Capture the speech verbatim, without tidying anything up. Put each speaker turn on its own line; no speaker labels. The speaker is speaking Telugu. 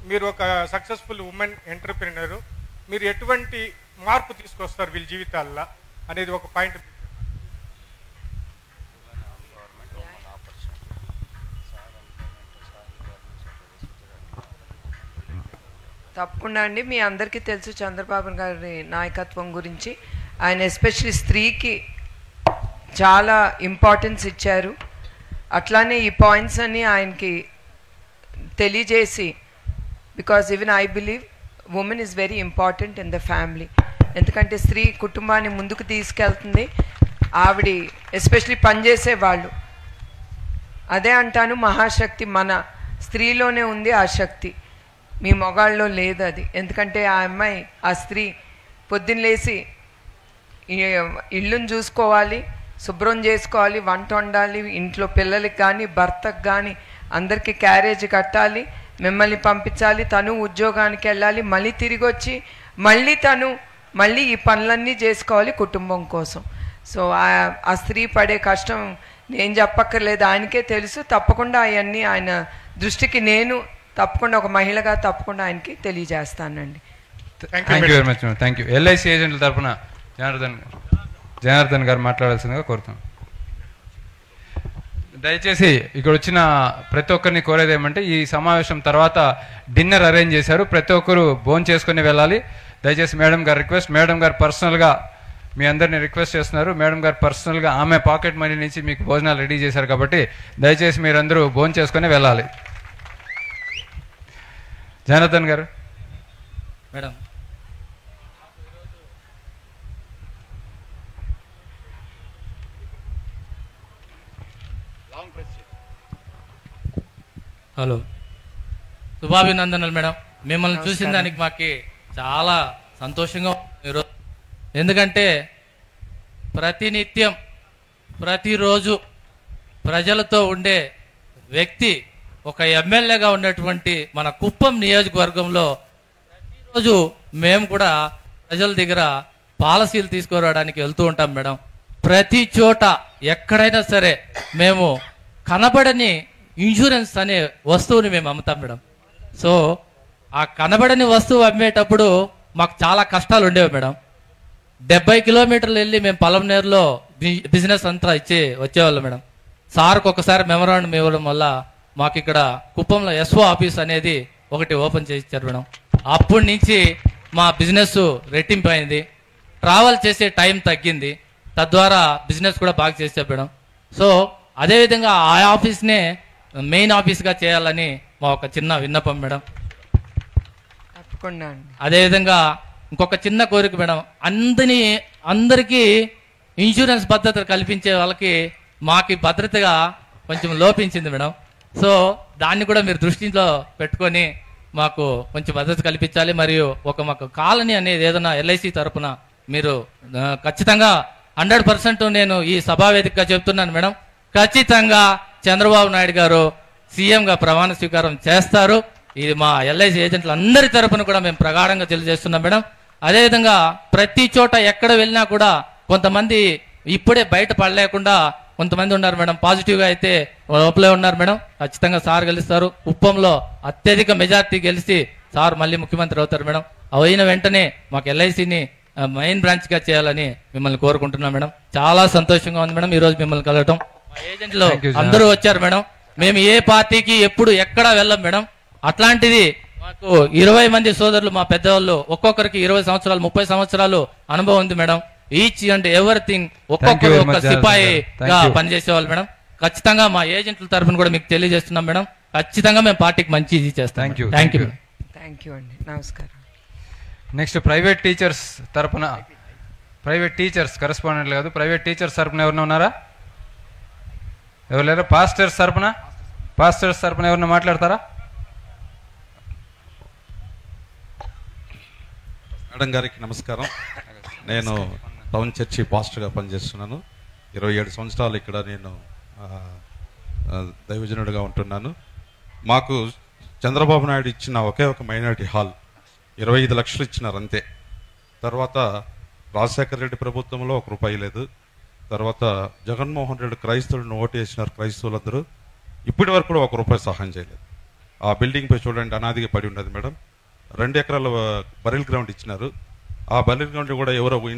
మీరు ఒక సక్సెస్ఫుల్ ఉమెన్ ఎంటర్ప్రినర్, మీరు ఎటువంటి మార్పు తీసుకొస్తారు వీళ్ళ జీవితాల్లో అనేది ఒక పాయింట్.
తప్పకుండా అండి. మీ అందరికీ తెలుసు చంద్రబాబు గారి నాయకత్వం గురించి. ఆయన ఎస్పెషలీ స్త్రీకి చాలా ఇంపార్టెన్స్ ఇచ్చారు. అట్లానే ఈ పాయింట్స్ అన్నీ ఆయనకి తెలియజేసి, because even I believe women is very important in the family. ఎందుకంటే స్త్రీ కుటుంబాన్ని ముందుకు తీసుకెళ్తుంది. ఆవిడ ఎస్పెషలీ పనిచేసే వాళ్ళు, అదే అంటాను, మహాశక్తి మన స్త్రీలోనే ఉంది ఆ శక్తి, మీ మొగాళ్ళలో లేదు అది. ఎందుకంటే ఆ అమ్మాయి, ఆ స్త్రీ పొద్దున్న లేచి ఇళ్ళుని చూసుకోవాలి, శుభ్రం చేసుకోవాలి, వంట వండాలి, ఇంట్లో పిల్లలకి కానీ భర్తకు కానీ అందరికీ క్యారేజ్ కట్టాలి, మిమ్మల్ని పంపించాలి, తను ఉద్యోగానికి వెళ్ళాలి, మళ్ళీ తిరిగి వచ్చి మళ్ళీ తను మళ్ళీ ఈ పనులన్నీ చేసుకోవాలి కుటుంబం కోసం. సో ఆ స్త్రీ పడే కష్టం నేను చెప్పక్కర్లేదు, ఆయనకే తెలుసు. తప్పకుండా అవన్నీ ఆయన దృష్టికి నేను తప్పకుండా ఒక మహిళగా తప్పకుండా ఆయనకి తెలియజేస్తానండి.
Thank you very much. Thank you. LIC ఏజెంట్ల తరఫున జనార్దన్ జనార్దన్ గారు మాట్లాడాల్సిందిగా కోరుతాం. దయచేసి ఇక్కడ వచ్చిన ప్రతి ఒక్కరిని కోరేది ఏమంటే, ఈ సమావేశం తర్వాత డిన్నర్ అరేంజ్ చేశారు, ప్రతి ఒక్కరు భోజనం చేసుకుని వెళ్ళాలి. దయచేసి మేడం గారు రిక్వెస్ట్, మేడం గారు పర్సనల్గా మీ అందరినీ రిక్వెస్ట్ చేస్తున్నారు. మేడం గారు పర్సనల్గా ఆమె పాకెట్ మనీ నుంచి మీకు భోజనాలు రెడీ చేశారు కాబట్టి దయచేసి మీరందరూ భోజనం చేసుకుని వెళ్ళాలి. జనార్దన్ గారు.
మేడం, హలో, శుభాభినందనలు మేడం. మిమ్మల్ని చూసిన దానికి మాకు చాలా సంతోషంగా ఈరోజు. ఎందుకంటే ప్రతినిత్యం ప్రతిరోజు ప్రజలతో ఉండే వ్యక్తి, ఒక ఎమ్మెల్యేగా ఉన్నటువంటి మన కుప్పం నియోజకవర్గంలో ప్రతిరోజు మేము కూడా ప్రజల దగ్గర పాలసీలు తీసుకురావడానికి వెళ్తూ ఉంటాం మేడం. ప్రతి చోట ఎక్కడైనా సరే మేము కనబడని ఇన్సూరెన్స్ అనే వస్తువుని మేము అమ్ముతాం మేడం. సో ఆ కనబడని వస్తువు అమ్మేటప్పుడు మాకు చాలా కష్టాలు ఉండేవి మేడం. డెబ్బై కిలోమీటర్లు వెళ్ళి మేము పలంనేరులో బిజినెస్ అంతా ఇచ్చి వచ్చేవాళ్ళం మేడం. సార్కి ఒకసారి మెమరాండం ఇవ్వడం వల్ల మాకు ఇక్కడ కుప్పంలో ఎస్ఓ ఆఫీస్ అనేది ఒకటి ఓపెన్ చేసి ఇచ్చారు మేడం. అప్పటి నుంచి మా బిజినెస్ రెట్టింపు అయింది, ట్రావెల్ చేసే టైం తగ్గింది, తద్వారా బిజినెస్ కూడా బాగా చేసాం మేడం. సో అదేవిధంగా ఆ ఆఫీస్నే మెయిన్ ఆఫీస్గా చేయాలని మా ఒక చిన్న విన్నపం మేడం.
తప్పకుండా.
అదేవిధంగా ఇంకొక చిన్న కోరిక మేడం, అందరినీ అందరికీ ఇన్సూరెన్స్ భద్రత కల్పించే వాళ్ళకి మాకు భద్రతగా కొంచెం లోపించింది మేడం. సో దాన్ని కూడా మీరు దృష్టిలో పెట్టుకొని మాకు కొంచెం భద్రత కల్పించాలి. మరియు ఒక మాకు కాలనీ అనేది ఏదైనా ఎల్ఐసి తరఫున మీరు ఖచ్చితంగా హండ్రెడ్ పర్సెంట్ నేను ఈ సభావేదికగా చెప్తున్నాను మేడం, ఖచ్చితంగా చంద్రబాబు నాయుడు గారు సీఎంగా ప్రమాణ స్వీకారం చేస్తారు. ఇది మా ఎల్ఐసి ఏజెంట్ల అందరి తరఫున కూడా మేము ప్రగాఢంగా తెలియజేస్తున్నాం మేడం. అదేవిధంగా ప్రతి చోట ఎక్కడ వెళ్ళినా కూడా కొంతమంది ఇప్పుడే బయట పడలేకుండా కొంతమంది ఉన్నారు మేడం, పాజిటివ్గా అయితే లోపలే ఉన్నారు మేడం. ఖచ్చితంగా సార్ గెలుస్తారు. కుప్పంలో అత్యధిక మెజార్టీ గెలిచి సార్ మళ్ళీ ముఖ్యమంత్రి అవుతారు మేడం. అయిన వెంటనే మాకు ఎల్ఐసిని మెయిన్ బ్రాంచ్గా చేయాలని మిమ్మల్ని కోరుకుంటున్నాం మేడం. చాలా సంతోషంగా ఉంది మేడం ఈరోజు మిమ్మల్ని కలగటం. మా ఏజెంట్లు అందరూ వచ్చారు మేడం. మేము ఏ పార్టీకి ఎప్పుడు ఎక్కడా వెళ్ళం మేడం. అట్లాంటిది మాకు ఇరవై మంది సోదరులు మా పెద్దవాళ్ళు, ఒక్కొక్కరికి ఇరవై సంవత్సరాలు ముప్పై సంవత్సరాలు అనుభవం ఉంది మేడం. ఈచ్ అండ్ ఎవ్రీథింగ్ ఒక్కొక్కరు ఒక్క సిపాయిగా పనిచేసేవాళ్ళు మేడం. ఖచ్చితంగా మా ఏజెంట్ల తరఫున కూడా మీకు తెలియజేస్తున్నాం మేడం. ఖచ్చితంగా మేము పార్టీకి మంచి ఇది చేస్తాం. Thank you thank you
thank you అండి. నమస్కారం.
నెక్స్ట్ ప్రైవేట్ టీచర్స్ తరఫున, ప్రైవేట్ టీచర్స్ కరెస్పాండెంట్ కాదు, ప్రైవేట్ టీచర్స్ తరఫున ఎవరైనా ఉన్నారా? ఎవరు లేరా? పాస్టర్స్ తరఫున, పాస్టర్స్ తరఫున ఎవరైనా మాట్లాడతారా?
మేడం గారికి నమస్కారం. నేను టౌన్ చర్చి పాస్టర్గా పనిచేస్తున్నాను. ఇరవై ఏడు సంవత్సరాలు ఇక్కడ నేను దైవజనుడిగా ఉంటున్నాను. మాకు చంద్రబాబు నాయుడు ఇచ్చిన ఒకే ఒక మైనారిటీ హాల్ ఇరవై ఐదు లక్షలు ఇచ్చినారు అంతే. తర్వాత రాజశేఖర రెడ్డి ప్రభుత్వంలో ఒక రూపాయి లేదు. తర్వాత జగన్మోహన్ రెడ్డి క్రైస్తవులను ఓటు వేసినారు క్రైస్తవులందరూ, ఇప్పటి వరకు కూడా ఒక రూపాయి సహాయం చేయలేదు. ఆ బిల్డింగ్ పై చూడండి అనాదిగా పడి ఉన్నది మేడం. రెండు ఎకరాల బరిల్ గ్రౌండ్ ఇచ్చినారు. ఆ బరిల్ గ్రౌండ్ కూడా ఎవరో